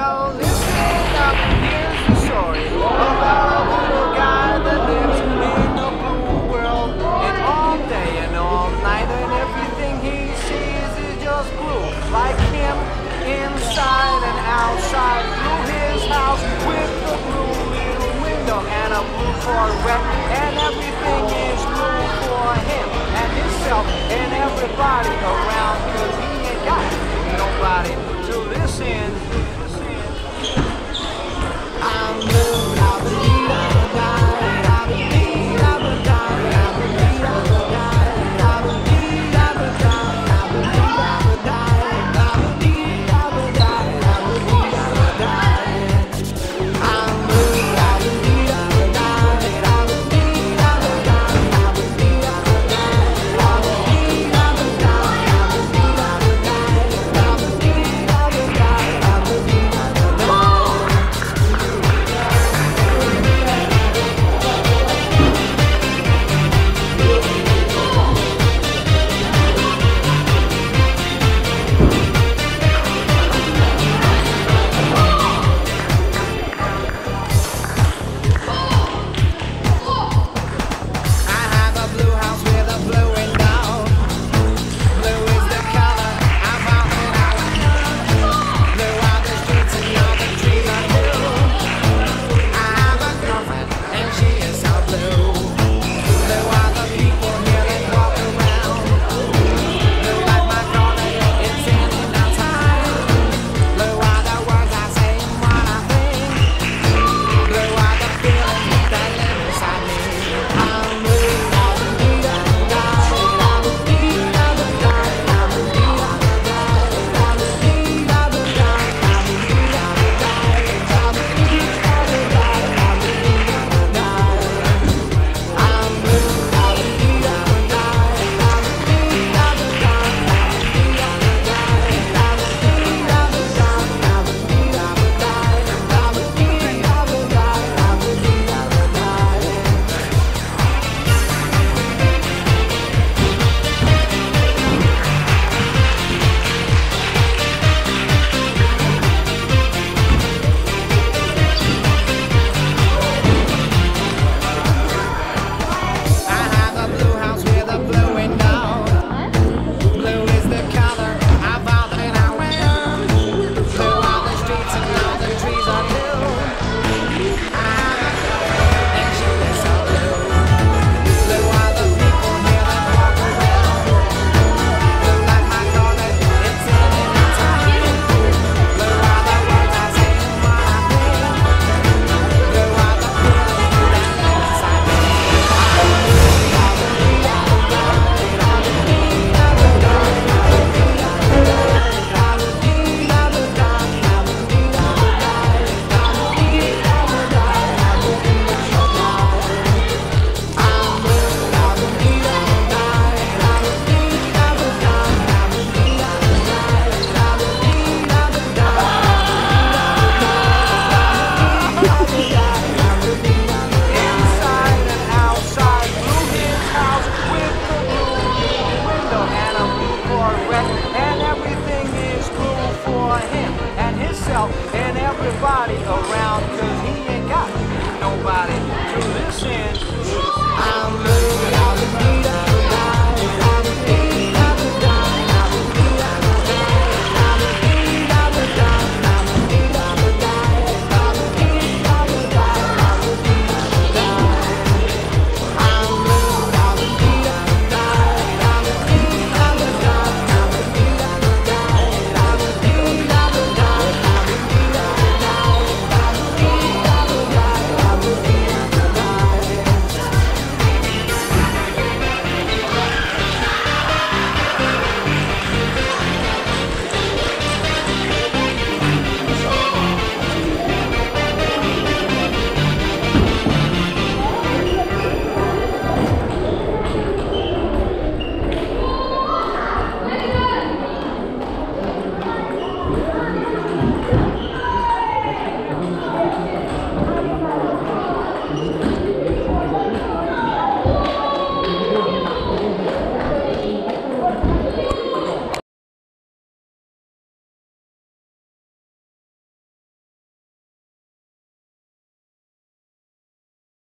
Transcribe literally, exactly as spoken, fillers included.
Well, listen up, here's the story about a little guy that lives in a blue world. And all day and all night, and everything he sees is just blue. Like him, inside and outside, through his house with the blue little window and a blue Corvette. And everything is blue for him and himself and everybody around, 'cause he ain't got nobody to listen. I'm blue, I believe I die, I believe I will die, I believe I will die, I believe I will die, I believe I will die, I believe I will die, I believe I will die. I'm blue, I believe I will die, I believe I will die, I believe I will die, I believe I will die, I believe I will die, I believe I will die, I believe I will die. I have a blue house with a blue window. Blue is the color I've often known. Blue are the streets and all the trees are blue. I have a girlfriend and she is so blue. Blue are the people here that walk around. Blue like my calling, it's in and outside. Blue are the words I say and what I think. Blue are the feelings that live inside me. I'm blue, I believe I will die, I believe I will die, I believe I will die, I believe I will die, I believe I will die, I believe I will die, I believe I will die. I'm blue, I believe I will die, I believe I will die, I believe I will die, I believe I will die, I believe I will die, I believe I will die, I believe I will die. I have a blue house with a blue window. Blue is the color I've often known. Blue are the streets and all the trees are blue. I have a girlfriend and she is so blue. Blue are the people here that walk around. Blue like my calling, it's in and outside. Blue are the words I say and what I think. Blue are the feelings that live inside me. Inside and outside, blue his house with the blue window and a blue Corvette, and everything is blue for him and himself and everybody around, 'cause